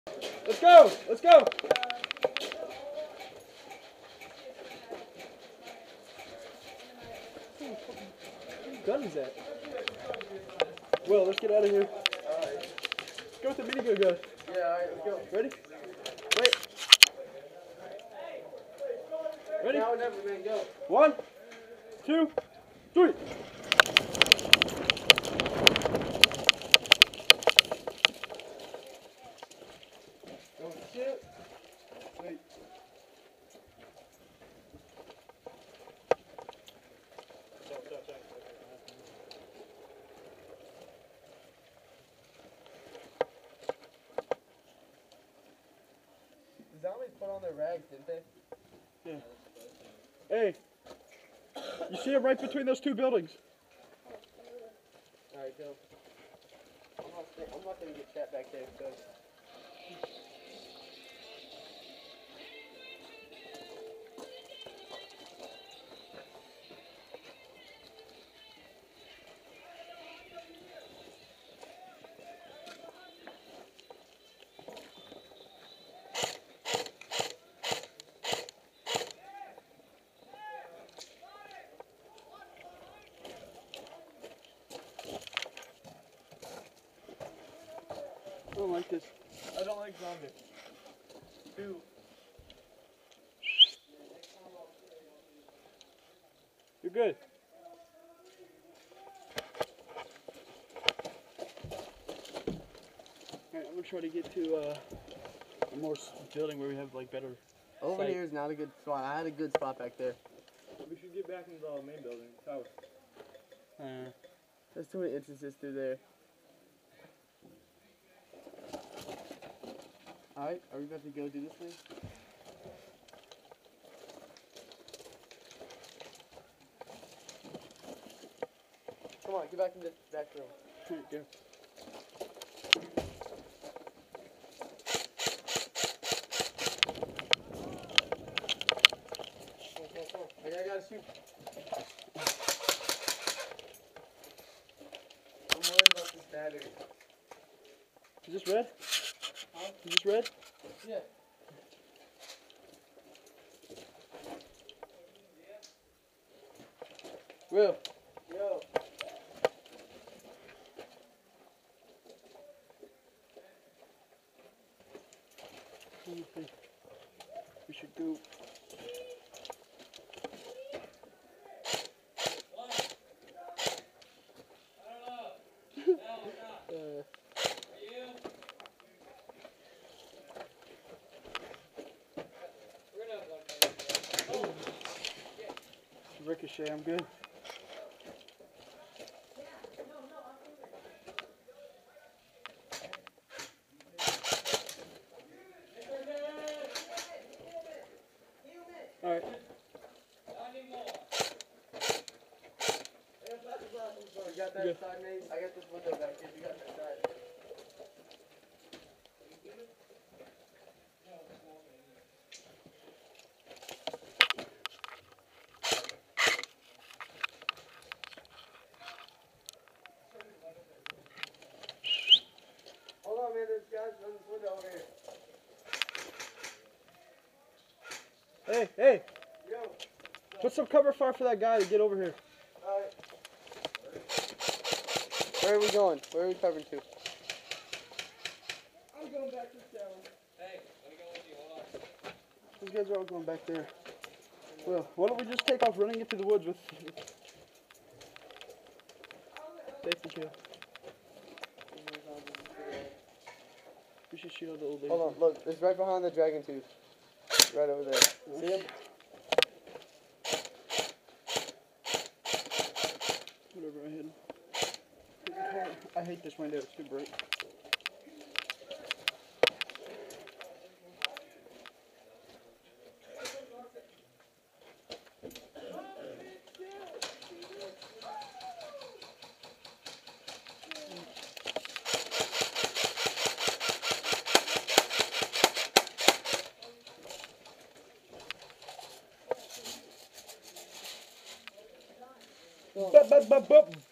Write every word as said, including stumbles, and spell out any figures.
Let's go! Let's go! Whose gun is that? Will, let's get out of here. Alright. Let's go with the minigun gun. Yeah, alright, let's go. Ready? Wait. Ready? Now or never, man, go. One, two, three. Don't shoot. Wait. The zombies put on their rags, didn't they? Yeah. Hey, you see it right between those two buildings. Alright, go. I'm not, I'm not gonna get shot back there, so. I don't like this. I don't like zombies. Two. You're good. Alright, I'm gonna try to get to uh, a more s- building where we have like better. Over sight. here is not a good spot. I had a good spot back there. We should get back into the main building, tower. Uh, There's too many entrances through there. Alright, are we about to go do this thing? Come on, get back in the back room. right there. Come on, come on, come on. Hey, I gotta shoot. I'm worried about this battery. Is this red? Huh? Is this red? Yeah. Will. Yo. Let me see. We should go. uh, Ricochet, I'm good. Alright. You got that Good. side, mate? I got this window back here. You got that side. Hold on, man. There's guys on this window over here. Hey, hey, Yo. put some cover fire for that guy to get over here. Alright. Where are we going? Where are we covering to? I'm going back to the tower. Hey, let me go with you. Hold on. These guys are all going back there. Well, why don't we just take off running into the woods with safety kill? We should shoot all the old ladies. Hold on, look. It's right behind the dragon tooth. Right over there. See him? Whatever, I hit him. I hate this window, it's too bright. Bup, bup, bup, bup.